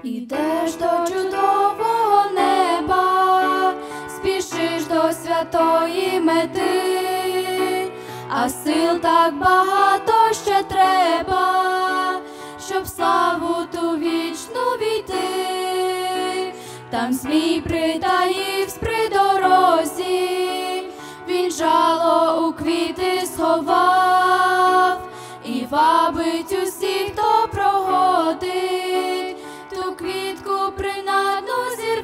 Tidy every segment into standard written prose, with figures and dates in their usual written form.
Ідеш до чудового неба, спішиш до святої мети, а сил так багато ще треба, щоб славу ту вічну війти. Там Змій притаївсь при дорозі, він жало у квіти сховав і вабить усіх, хто прогодить, ту квітку принадну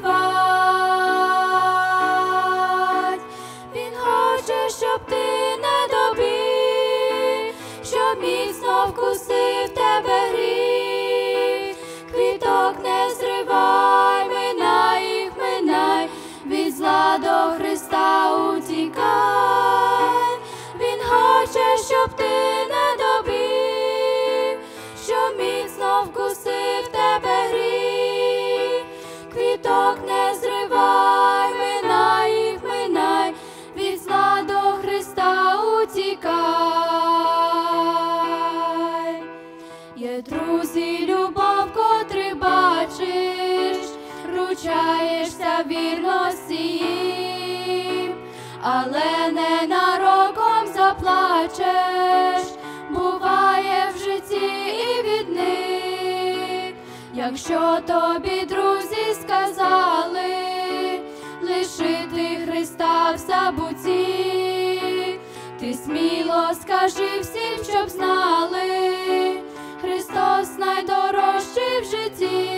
зірвать. Він хоче, щоб ти не добіг, щоб міцно вкусив тебе гріх. Квіток не зривай, минай їх, минай, від зла до Христа утікай. Він хоче, щоб ти не добіг, щоб міцно вкусив тебе гріх. Квіток не зривай, минай їх, минай, від зла до Христа утікай. Є друзі, любов, котрих бачиш, ручаєшся вірності їм, але ненароком заплачеш, буває в житті і від них. Якщо тобі друзі сказали лишити Христа в забутті, ти сміло скажи всім, щоб знали, Христос найдорожчий в житті.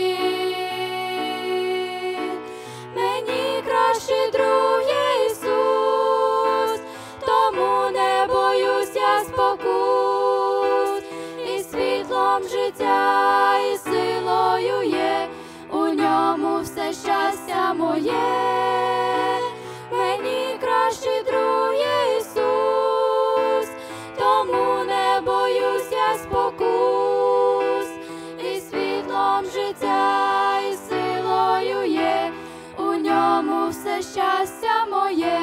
Мені кращий друг є Ісус, тому не боюсь я спокус. І світлом життя, і силою є, у ньому все щастя моє. Мені кращий друг є Ісус, тому не боюсь я спокус. І світлом життя, і силою є, у ньому все щастя моє.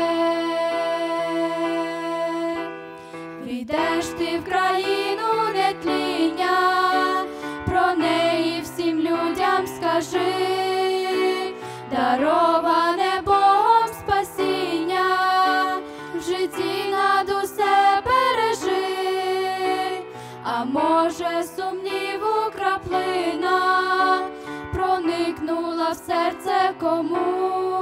Прийдеш ти в країну нетління, про неї всім людям скажи, дароване Богом спасіння, в житті над усе бережи. А може сумніву краплина проникнула в серце комусь,